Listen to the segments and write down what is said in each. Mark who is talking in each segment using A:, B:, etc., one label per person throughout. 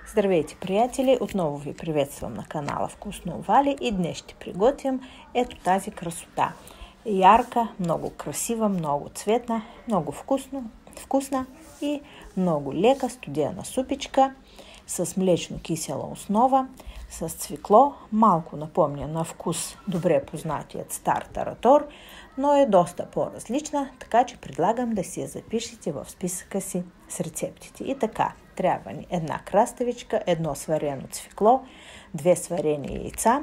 A: Здравейте, приятели! Отново ви приветствам на канала Вкусно Вали и днес ще приготвим ето тази красота. Ярка, много красива, много цветна, много вкусна и много лека студена супичка с млечно-кисела основа, с цвекло, малко напомня на вкус добре познатият стар таратор, но е доста по-различна, така че предлагам да си я запишете в списъка си с рецептите. И така, трябва ни една краставичка, едно сварено цвекло, 2 сварени яйца.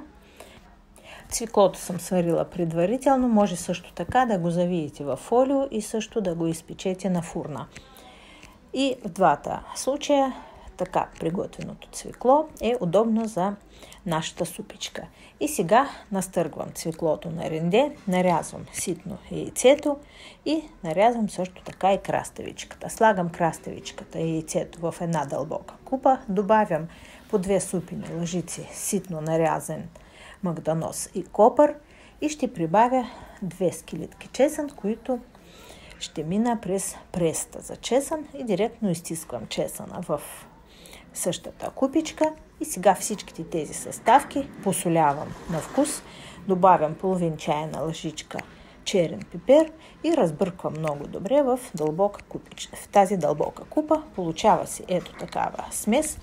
A: Цвеклото съм сварила предварително, може също така да го завиете в фолио и също да го изпечете на фурна. И в двата случая така приготвеното цвекло е удобно за нашата супичка. И сега настъргвам цвеклото на ренде, нарязвам ситно яйцето и нарязвам също така и краставичката. Слагам краставичката и яйцето в една дълбока купа, добавям по 2 супини лъжици ситно нарязан магдanoz и копър и ще прибавя 2 скилитки чесън, които ще мина през пресата за чесън и директно изтисквам чесъна в същата купичка. И сега всичките тези съставки посолявам на вкус, добавям половин чайна лъжичка черен пипер и разбърквам много добре в дълбока купичка. В тази дълбока купа получава се ето такава смес.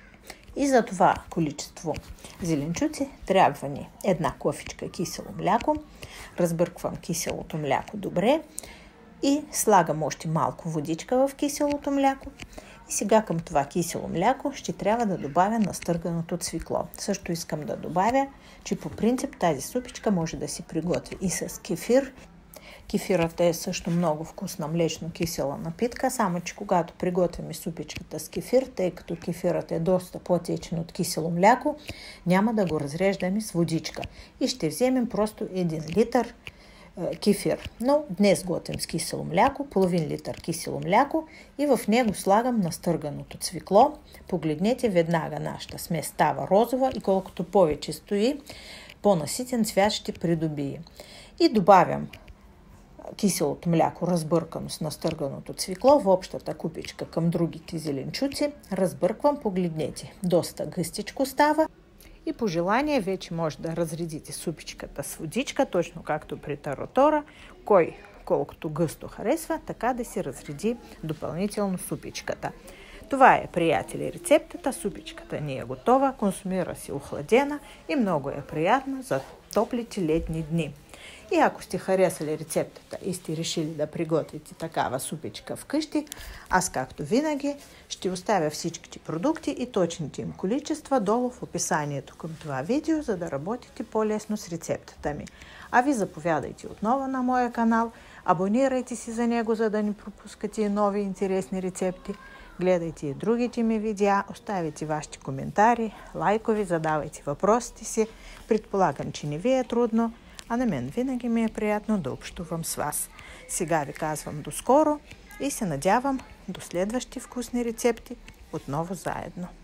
A: И за това количество зеленчуци трябва ни една кофичка кисело мляко. Разбърквам киселото мляко добре и слагам още малко водичка в киселото мляко. И сега към това кисело мляко ще трябва да добавя настърганото цвекло. Също искам да добавя, че по принцип тази супичка може да си приготви и с кефир. Кефирът е също много вкусна млечно-кисела напитка, само че когато приготвяме супичката с кефир, тъй като кефирът е доста по-течен от кисело мляко, няма да го разреждаме с водичка. И ще вземем просто 1 литър кефир. Но днес готвим с кисело мляко, половин литър кисело мляко и в него слагам настърганото цвекло. Погледнете, веднага нашата смес става розова и колкото повече стои, по-наситен цвят ще придобие. И добавям киселото мляко, разбъркано с настърганото цвекло в общата купичка към другите зеленчуци. Разбърквам, погледнете, доста гъстичко става. И по желание вече може да разредите супичката с водичка, точно както при таратора. Кой колкото гъсто харесва, така да си разреди допълнително супичката. Това е, приятели, рецептата. Супичката ни е готова, консумира се охладена и много е приятна за топлите летни дни. И ако сте харесали рецептата и сте решили да приготвите такава супичка вкъщи, аз както винаги ще оставя всичките продукти и точните им количества долу в описанието към това видео, за да работите по-лесно с рецептата ми. А ви заповядайте отново на моя канал, абонирайте се за него, за да не пропускате нови интересни рецепти. Гледайте и другите ми видеа, оставяйте вашите коментари, лайкови, задавайте въпросите си. Предполагам, че не ви е трудно, а на мен винаги ми е приятно да общувам с вас. Сега ви казвам до скоро и се надявам до следващи вкусни рецепти отново заедно.